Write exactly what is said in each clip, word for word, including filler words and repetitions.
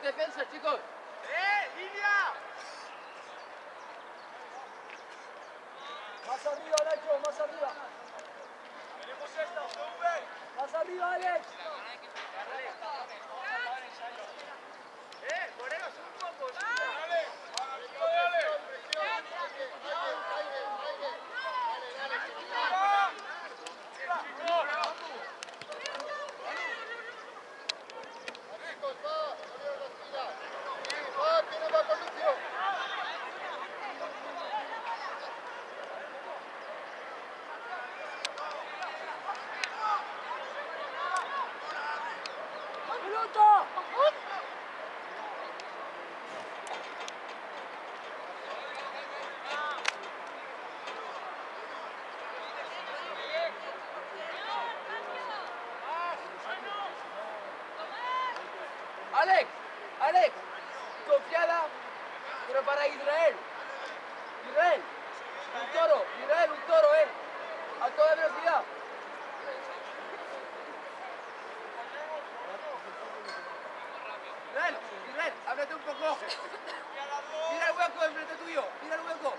Sois defensa, chicos. ¡Eh, línea! Más arriba, Nacho, más arriba. Tenemos esta, U V. Más arriba, Alex. ¡Eh, Moreno, sube un poco! ¡Dale! ¡Dale! ¡Pelota! Alex, Alex, confiada, pero para Israel. Israel, un toro, Israel, un toro, eh. A toda velocidad. Israel, Israel, ábrete un poco. Mira el hueco enfrente tuyo, mira el hueco.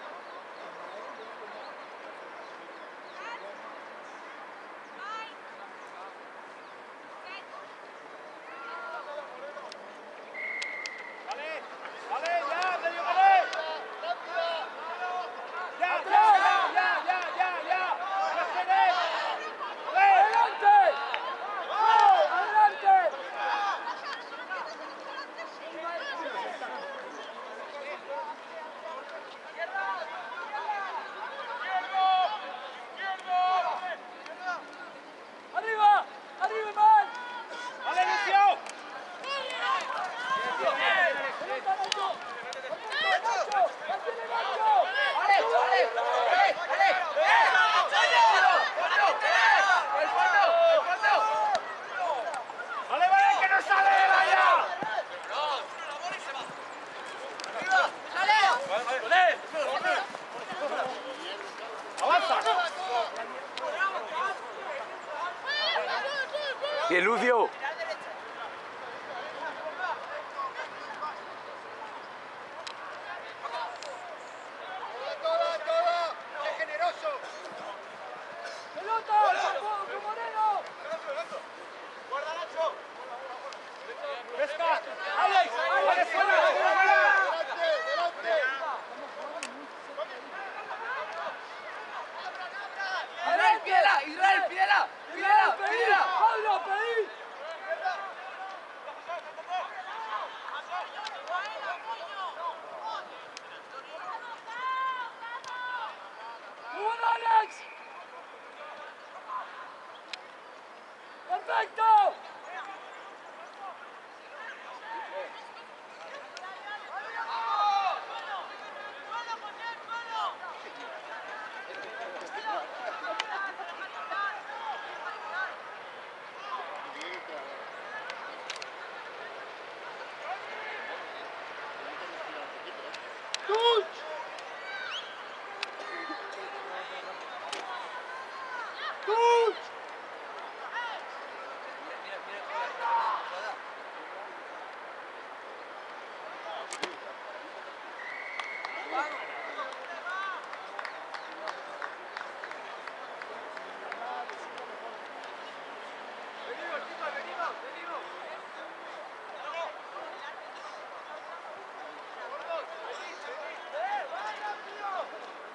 ¡Arriba! ¡Arriba, Iván! ¡Vale, Lucio! ¡Pelota, Nacho! ¡Nacho! ¡Mantiene Nacho! Alex, Alex, Alex, Alex. El fondo, el fondo. ¡Vale, vale, que no sale, vaya! ¡Vale! ¡Avanza! Bien, Lucio. ¡Toda, toda! ¡Qué generoso! ¡Pelota! ¡Con Moreno! ¡Guarda, Nacho! ¡Pesca! ¡Alex! ¡Alex, fuera! ¡Fuera! ¡Delante! ¡Delante! Israel, pídela, Israel, pídela, pídela, ¡Pedí! pídela. ¡Pablo, pedí! ¡Muy bueno, Alex! ¡Perfecto! ¡Touch! ¡Touch! ¡Venimos, chicos, venimos, venimos! ¡Gordos, venid, venid! ¡Eh, vaya, tío!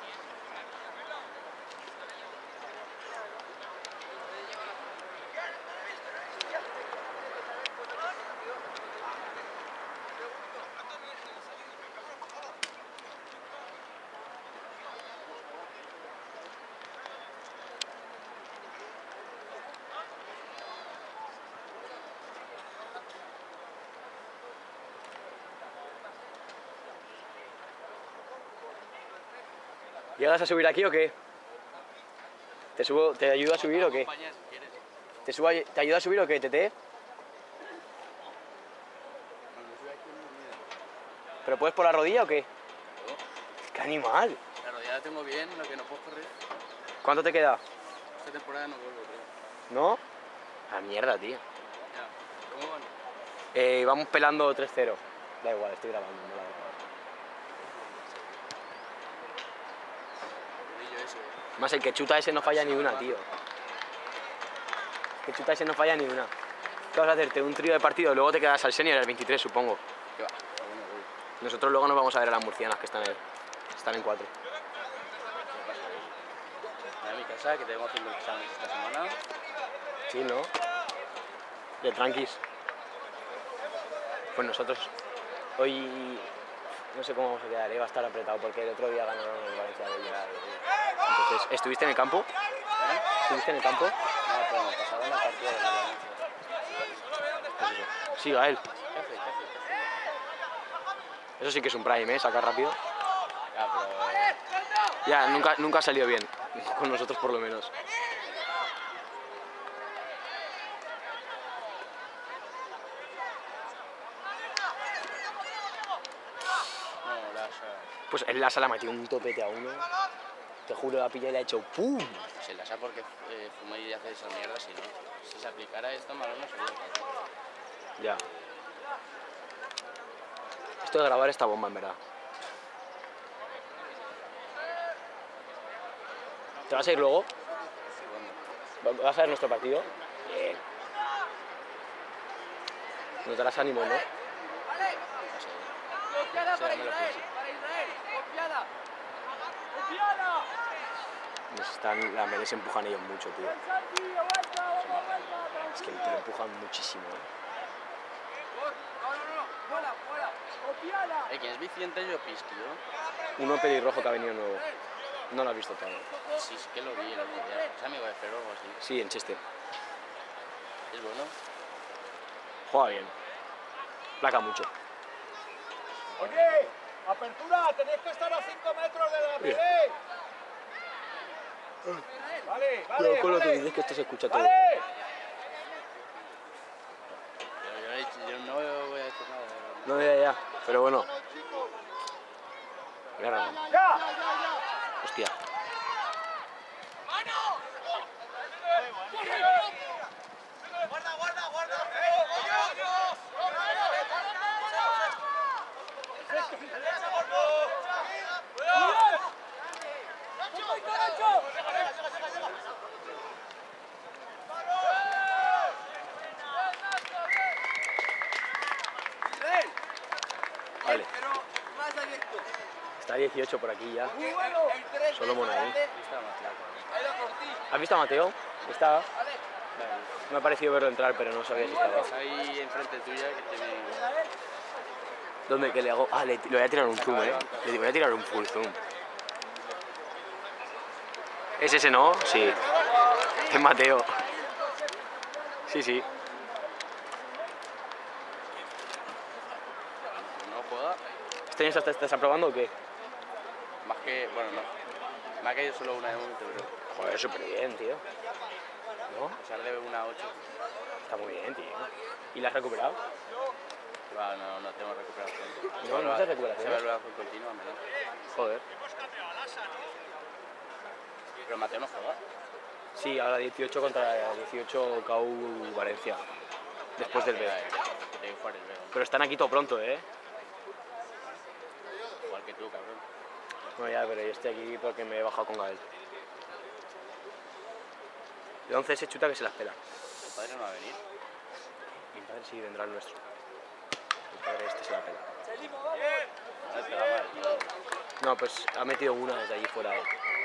¿Llegas a subir aquí o qué? ¿Te subo, te ayudo a subir o qué? ¿Te, subo, a- ¿Te ayudo a subir o qué, Tete? ¿Pero puedes por la rodilla o qué? ¡Qué animal! La rodilla la tengo bien, lo que no puedo correr. ¿Cuánto te queda? Esta temporada no vuelvo, creo. ¿No? A mierda, tío. Ya. ¿Cómo van? Eh, vamos pelando tres cero. Da igual, estoy grabando. No la grabo. Brillo ese. Más el que chuta ese no falla ni una, tío. El que chuta ese no falla ni una. ¿Qué vas a hacerte? Un trío de partido, luego te quedas al senior el veintitrés, supongo. ¿Qué va? Bueno, uy. Nosotros luego nos vamos a ver a las murcianas que están ahí. Están en cuatro. Voy a mi casa, que tengo haciendo exámenes esta semana. Sí, ¿no? De tranquis. Pues nosotros hoy no sé cómo vamos a quedar, ¿eh? Va a estar apretado porque el otro día ganaron el Valencia de llegar. Entonces, ¿estuviste en el campo? ¿Eh? ¿Estuviste en el campo? No, pero me pasaron la partida de la Valencia. Pues eso. Sí, Gael. ¿Qué hace? ¿Qué hace? ¿Qué hace? Eso sí que es un prime, ¿eh? Sacar rápido. Ya, pero... Ya, nunca, nunca ha salido bien. Con nosotros por lo menos. No, la Asa... Pues en la sala metió un topete a uno. Te juro, la pilla y le ha hecho ¡pum! Se la Asa porque eh, fuma y hace esas mierdas, si no. Si se aplicara esto, malo no sería. Ya. Esto de grabar esta bomba, en verdad. ¿Te vas a ir luego? Bueno, ¿Vas a ver nuestro partido? Bien. Nos darás ánimo, ¿no? no sé. Confiada Sí, para me lo Israel, pienso. para Israel. Confiada. ¡Confiada! Nos están, la Melé se empujan ellos mucho, tío. Santi, aguanta, vamos, aguanta, Es que te lo empujan muchísimo, ¿eh? No, no, no. Fuera, fuera. ¡Confiada! Eh, ¿quién es Vicente Llopis, tío? Uno pelirrojo que ha venido nuevo. No lo has visto todo. Sí, sí que lo vi el otro día. Es amigo de Ferro o algo así. Sí, en Cheste. Es bueno. Juega bien. Placa mucho. Oye, apertura, tenéis que estar a cinco metros de la pared. Vale, vale, Cuidado con lo que vale. dices, que esto se escucha todo. Vale. Yo, yo, he dicho- yo no voy a decir nada. No, ya, ya. Pero bueno. Agárralo. Ya. Hostia. Guarda, guarda, guarda. Israel. Vale. Pero más abierto. Está dieciocho por aquí ya. Muy bueno. El tres Solomon ahí. Está más claro. Ha ido por ti. ¿Has visto a Mateo? Está. Vale. Me ha parecido verlo entrar, pero no sabía si estaba. Está ahí enfrente tuya que tiene... ¿Dónde? ¿Qué le hago? Ah, le, le voy a tirar un zoom, ¿eh? Le voy a tirar un full zoom. ¿Es ese, no? Sí. Es Mateo. Sí, sí. No juega. ¿Este año estás, estás aprobando o qué? Más que... Bueno, no. Me ha caído solo una de momento, pero... Joder, súper bien, tío. ¿No? A pesar de una ocho. Está muy bien, tío. ¿Y la has recuperado? Va, no, no tengo recuperación. No, no haces recuperación. Se evaluación continua, menos. Joder. Pero Mateo no juega. Sí, ahora dieciocho contra dieciocho K U Valencia. Después del B. Ya, ya, que tiene que jugar el B. Pero están aquí todo pronto, ¿eh? Igual que tú, cabrón. No, ya, pero yo estoy aquí porque me he bajado con Gael. El once se chuta que se las pela. Tu padre no va a venir. Mi padre sí vendrá el nuestro. Mi padre este se la pela. Seguimos, vamos. No te va mal. No, pues ha metido una desde allí fuera. ¿eh?